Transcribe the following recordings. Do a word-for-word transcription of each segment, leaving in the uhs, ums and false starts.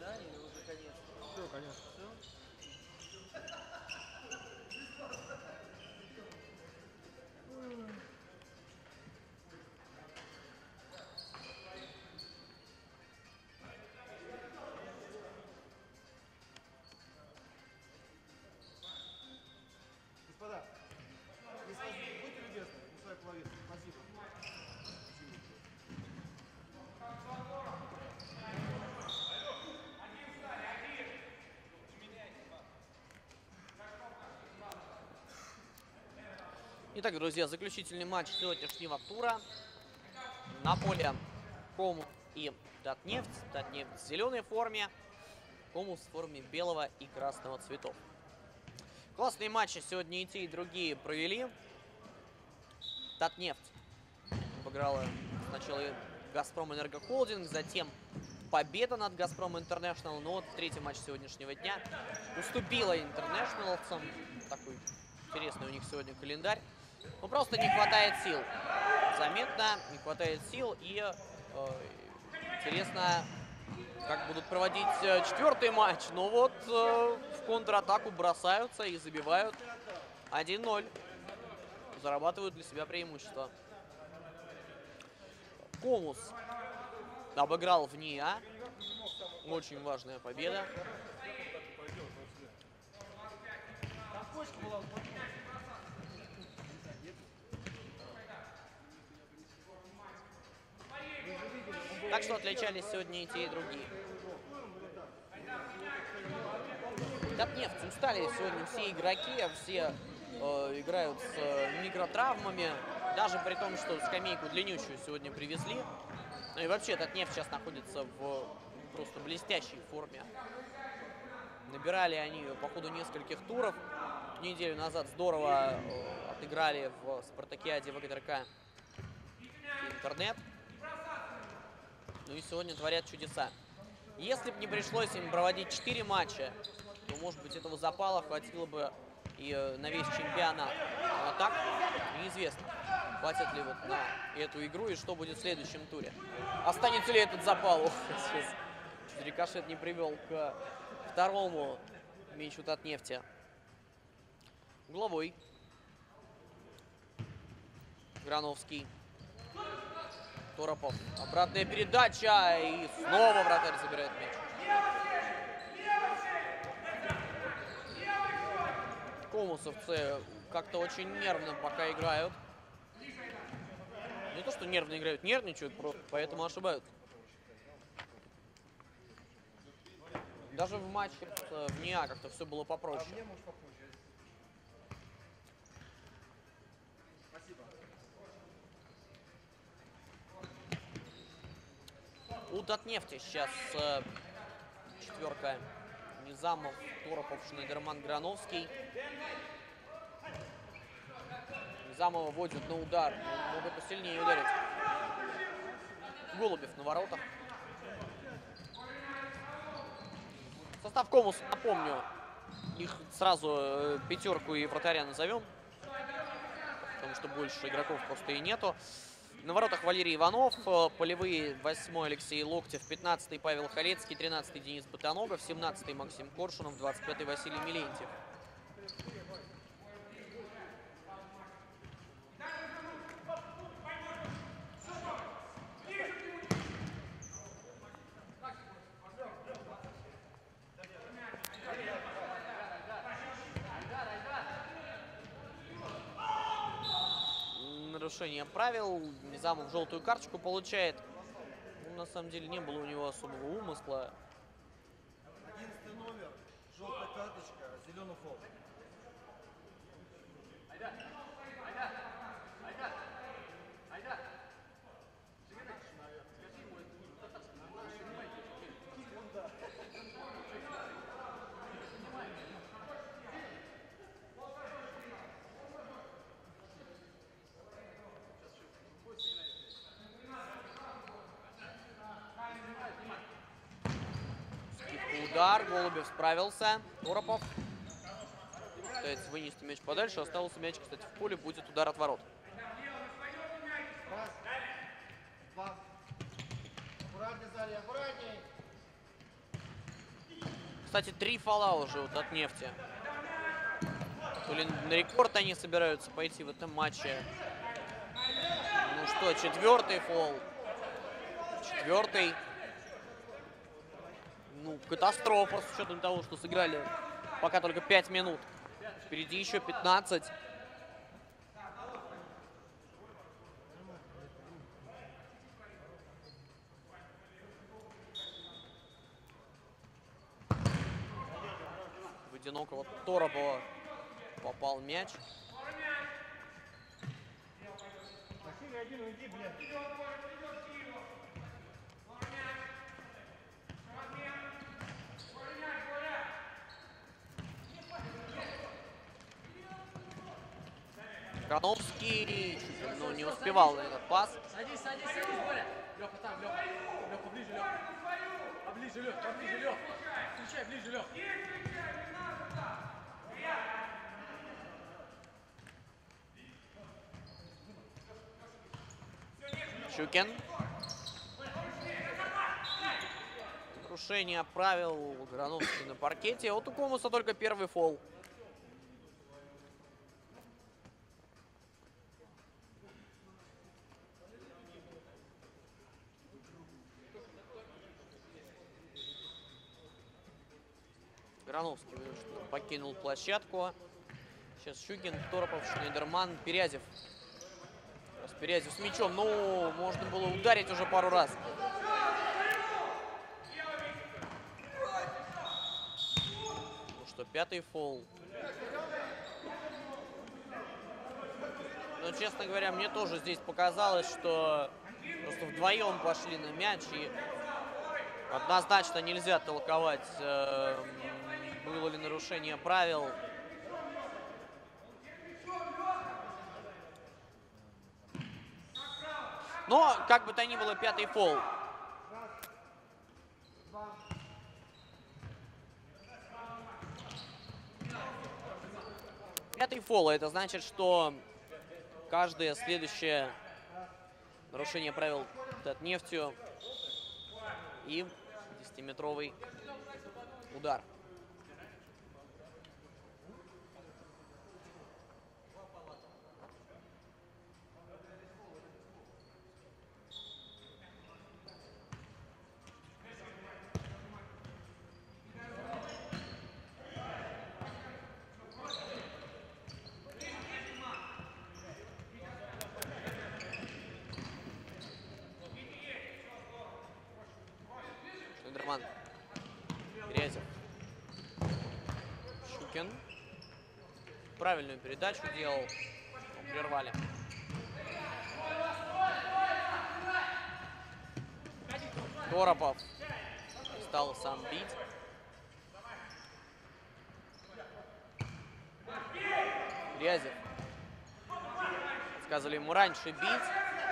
да? Или уже конец? Все, конец. Все? Господа, если вас будьте любезны, на свою половину. Спасибо. Итак, друзья, заключительный матч сегодняшнего тура. На поле Комус и Татнефть. Татнефть в зеленой форме, Комус в форме белого и красного цветов. Классные матчи сегодня и те, и другие провели. Татнефть обыграла сначала Газпром Энергохолдинг, затем победа над Газпром Интернешнл. Но вот третий матч сегодняшнего дня уступила интернешнловцам. Такой интересный у них сегодня календарь. Ну, просто не хватает сил. Заметно не хватает сил. И э, интересно, как будут проводить э, четвертый матч. Но вот э, в контратаку бросаются и забивают один ноль. Зарабатывают для себя преимущество. Комус обыграл в НИА. Очень важная победа. Так что отличались сегодня и те, и другие. Татнефть устали сегодня все игроки, все э, играют с э, микротравмами. Даже при том, что скамейку длиннющую сегодня привезли. Ну и вообще Татнефть сейчас находится в просто блестящей форме. Набирали они ее по ходу нескольких туров. Неделю назад здорово э, отыграли в Спартакиаде ВГТРК Интернет. Ну и сегодня творят чудеса. Если бы не пришлось им проводить четыре матча, то, может быть, этого запала хватило бы и на весь чемпионат. А так, неизвестно, хватит ли вот на эту игру и что будет в следующем туре. Останется ли этот запал? Ох, сейчас чуть рикошет не привел к второму мячу Татнефти. Угловой. Грановский. Торопов. Обратная передача. И снова вратарь забирает мяч. Комусовцы как-то очень нервно пока играют. Не то, что нервно играют, нервничают, просто поэтому ошибаются. Даже в матче в НИА как-то все было попроще. У Татнефти сейчас э, четверка. Низамов, Торопов, Шнайдерман, Грановский. Низамова вводит на удар. Могут посильнее ударить. Голубев на воротах. Состав Комус, напомню, их сразу э, пятерку и вратаря назовем. Потому что больше игроков просто и нету. На воротах Валерий Иванов, полевые восьмой Алексей Локтев, пятнадцатый Павел Халецкий, тринадцатый Денис Ботаногов, семнадцатый Максим Коршунов, двадцать пятый Василий Милентьев. Нарушение правил. Низамов желтую карточку получает. Ну, на самом деле не было у него особого умысла. одиннадцатый номер, желтая карточка, зеленый фол. Удар, Голубев справился. Торопов пытается вынести мяч подальше. Остался мяч, кстати, в поле. Будет удар от ворот. Раз, два. Аккуратнее, сзади, аккуратней. Кстати, три фола уже вот от Нефти. То ли на рекорд они собираются пойти в этом матче. Ну что, четвертый фол. Четвертый. Ну, катастрофа с учетом того, что сыграли пока только пять минут. Впереди еще пятнадцать. В одинокого Торопова попал мяч. Грановский, ну, не успевал на этот пас. Садись, садись, садись, Боря. Леха, там, Леха. Леха, ближе, Леха. Поближе, Леха, поближе, Леха. Включай, ближе, Леха. Щукин. Нарушение правил Грановский на паркете. Вот у Комуса только первый фол. Грановский покинул площадку. Сейчас Щукин, Торопов, Шнейдерман, Перязев. Перязев с мячом. Ну, можно было ударить уже пару раз. Ну что, пятый фол. Но, честно говоря, мне тоже здесь показалось, что просто вдвоем пошли на мяч. И однозначно нельзя толковать, э, было ли нарушение правил. Но, как бы то ни было, пятый фол. Пятый фол. Это значит, что каждое следующее нарушение правил от Нефтью и десятиметровый удар. Шнейдерман. Перязев. Щукин. Правильную передачу делал. Но прервали. Торопов стал сам бить. Перязев. Сказали ему раньше бить.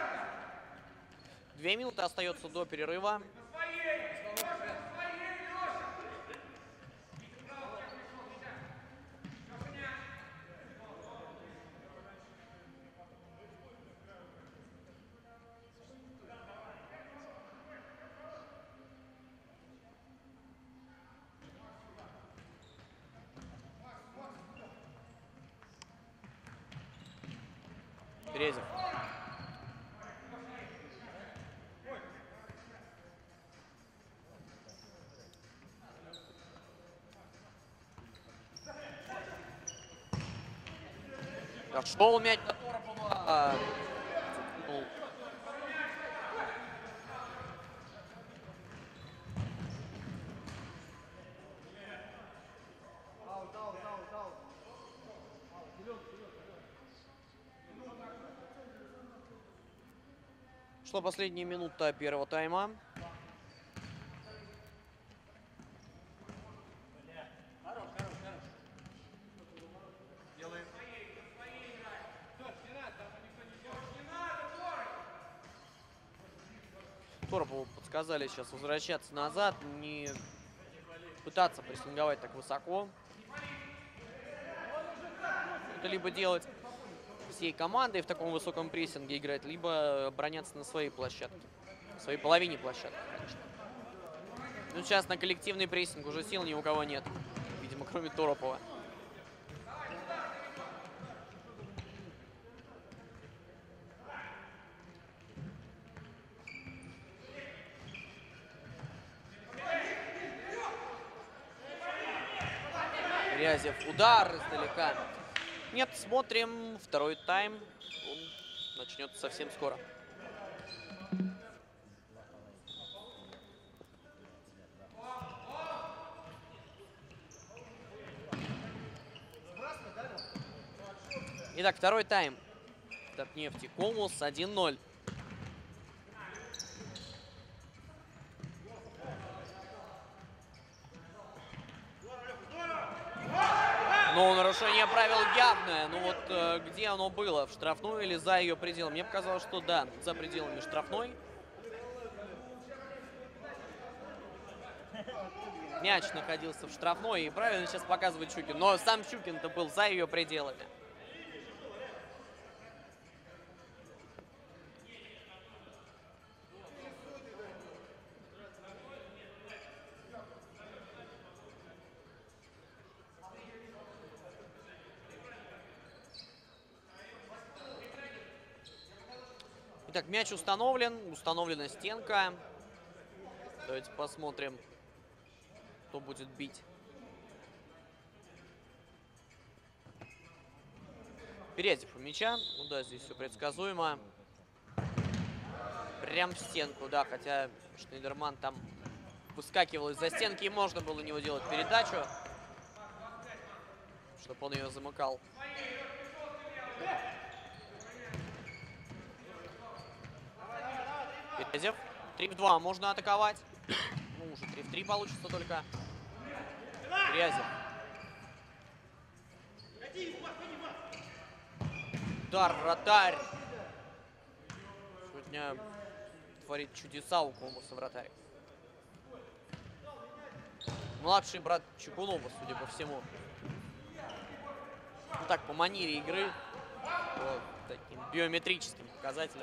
Две минуты остается до перерыва. Перезев. Дошел мяч до Торопова. Ну. Шла последняя минута первого тайма. Торопову подсказали сейчас возвращаться назад, не пытаться прессинговать так высоко. Это либо делать всей командой в таком высоком прессинге играть, либо обороняться на своей площадке, на своей половине площадки, конечно. Ну, сейчас на коллективный прессинг уже сил ни у кого нет. Видимо, кроме Торопова. Грязев. Удар издалека. Нет, смотрим. Второй тайм. Он начнется совсем скоро. Итак, второй тайм. Татнефти Комус один ноль. Но нарушение правил явное. Ну вот э, где оно было? В штрафной или за ее пределом? Мне показалось, что да, за пределами штрафной. Мяч находился в штрафной, и правильно сейчас показывает Щукин. Но сам Щукин-то был за ее пределами. Итак, мяч установлен. Установлена стенка. Давайте посмотрим, кто будет бить. Передев у мяча. Ну да, здесь все предсказуемо. Прям в стенку, да. Хотя Шнейдерман там выскакивал из-за стенки, и можно было у него делать передачу, чтобы он ее замыкал. Передев. три в два можно атаковать. Ну, уже три в три получится только. Грязев. Удар, вратарь. Сегодня творит чудеса у Комуса вратарь. Младший брат Чекунова, судя по всему. Ну, так, по манере игры, по таким биометрическим показателям.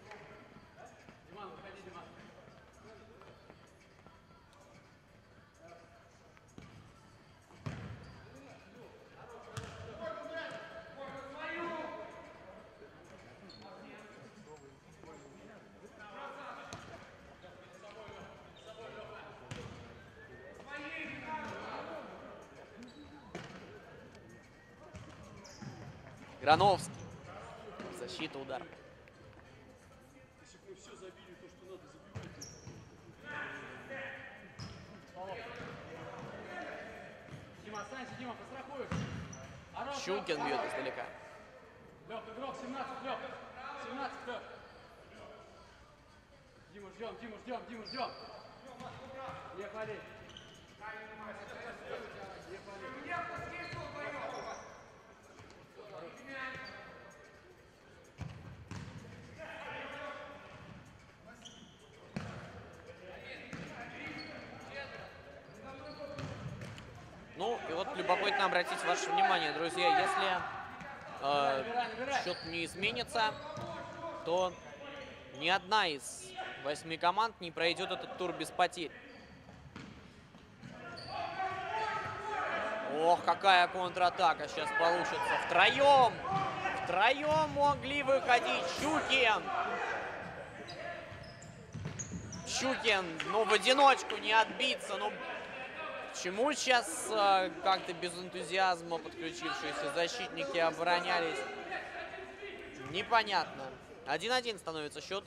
Грановский. Защита, удар. Дима, останься, Дима, пострахуешь. Щукин бьет издалека. Лёх, игрок, семнадцать, Лёх. семнадцать, Лёх. Дима, ждем, Дима, ждем, Дима, ждем. Не пали. Не пали. Ну, и вот любопытно обратить ваше внимание, друзья, если э, счет не изменится, то ни одна из восьми команд не пройдет этот тур без потерь. Ох, какая контратака сейчас получится. Втроем, втроем могли выходить. Щукин. Щукин, ну в одиночку не отбиться, ну... Почему сейчас э, как-то без энтузиазма подключившиеся защитники оборонялись? Непонятно. один один становится счет.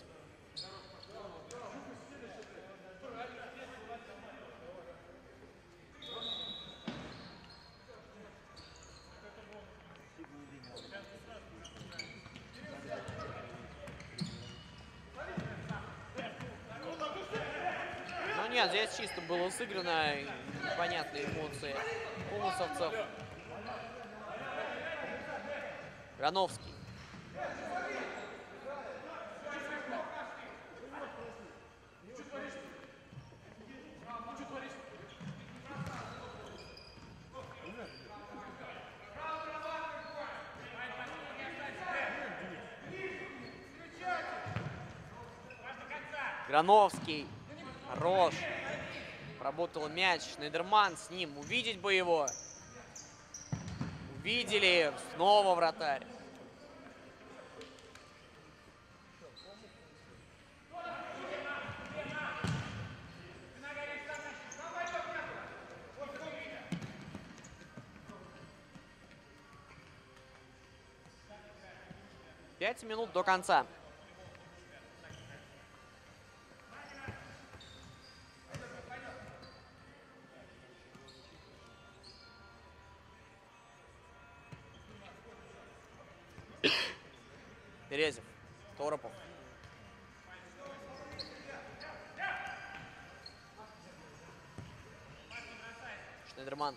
Ну нет, здесь чисто было сыграно. Непонятные эмоции комусовцев. Грановский. Грановский. Хорош. Работал мяч. Шнайдерман с ним. Увидеть бы его. Увидели. Снова вратарь. Пять минут до конца. Березев, Торопов. Шнайдерман.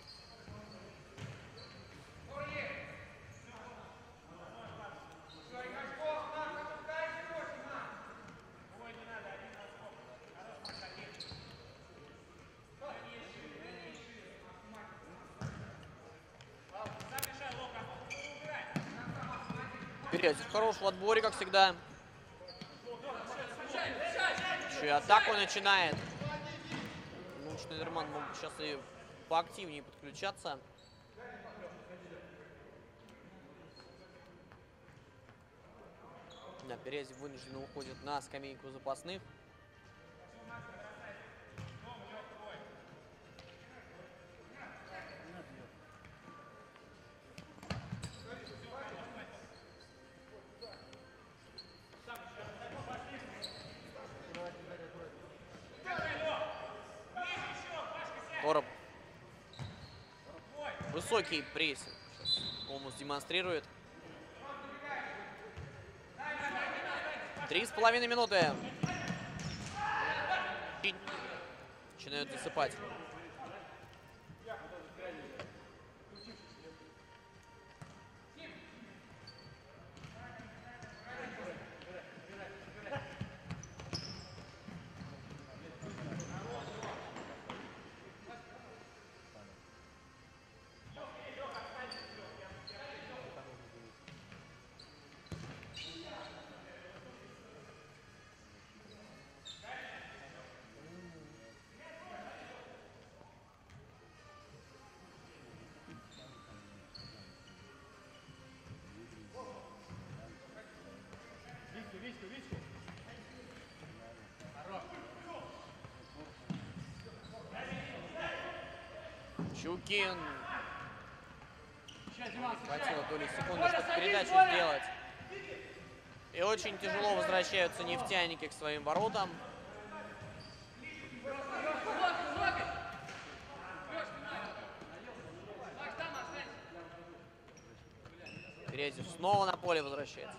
Березев хорош в отборе, как всегда. Еще и атаку начинает. Ну, Шнайдерман мог сейчас и поактивнее подключаться. Да, Березев вынужденно уходит на скамейку запасных. Тороп. Высокий прессинг. Сейчас Комус демонстрирует. Три с половиной минуты. Начинают засыпать. Щукин. Хватило доли секунды, чтобы передачу сделать. И очень тяжело возвращаются нефтяники к своим воротам. Березев снова на поле возвращается.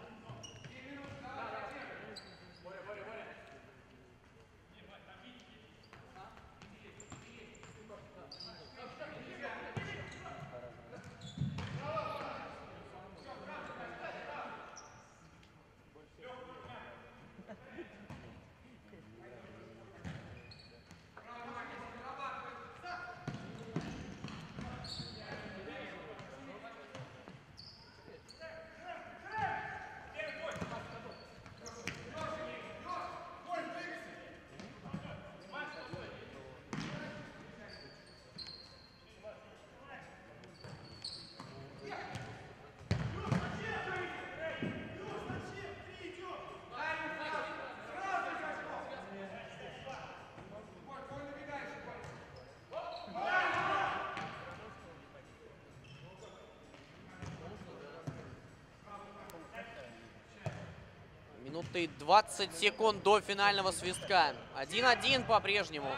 Минуты двадцать секунд до финального свистка. один-один по-прежнему.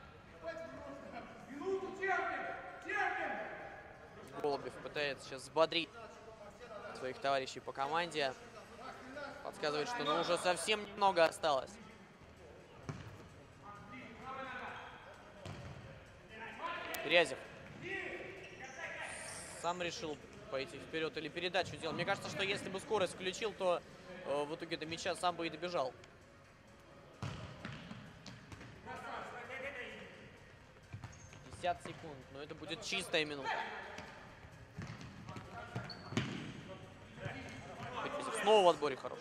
Голубев пытается сейчас взбодрить своих товарищей по команде. Подсказывает, что ну, уже совсем немного осталось. Березев. Сам решил пойти вперед или передачу сделал. Мне кажется, что если бы скорость включил, то э, в итоге до мяча сам бы и добежал. пятьдесят секунд, но это будет чистая минута. Березев снова в отборе хороший.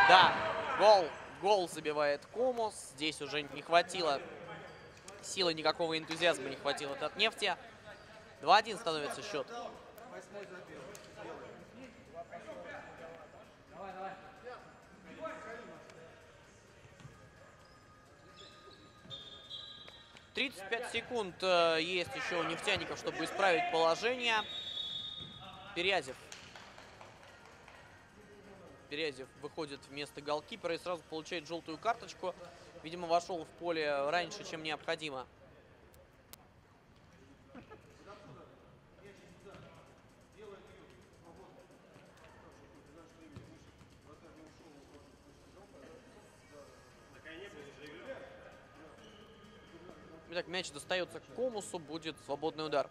Да, гол, гол забивает Комус. Здесь уже не хватило силы, никакого энтузиазма не хватило от Татнефти. два-один становится счет. тридцать пять секунд э, есть еще у нефтяников, чтобы исправить положение. Перязев. Перязев выходит вместо голкипера и сразу получает желтую карточку. Видимо, вошел в поле раньше, чем необходимо. Итак, мяч достается к Комусу, будет свободный удар.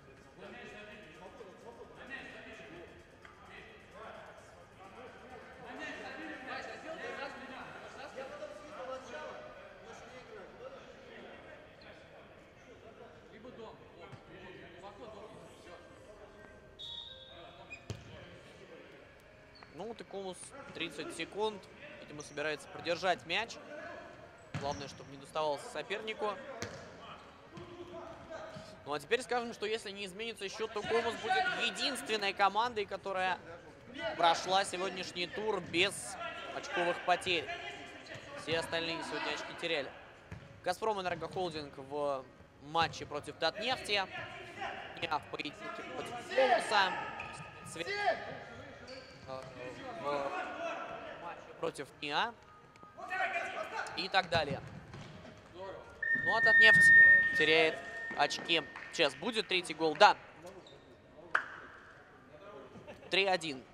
Ну вот и Комус тридцать секунд. Видимо, собирается продержать мяч. Главное, чтобы не доставался сопернику. Ну а теперь скажем, что если не изменится счет, то Комус будет единственной командой, которая прошла сегодняшний тур без очковых потерь. Все остальные сегодня очки теряли. Газпром Энергохолдинг в матче против Татнефти. Я в поединке против Комуса. Свет... в матче против НИА. И так далее. Ну а Татнефть теряет очки. Сейчас будет третий гол. Да. три-один.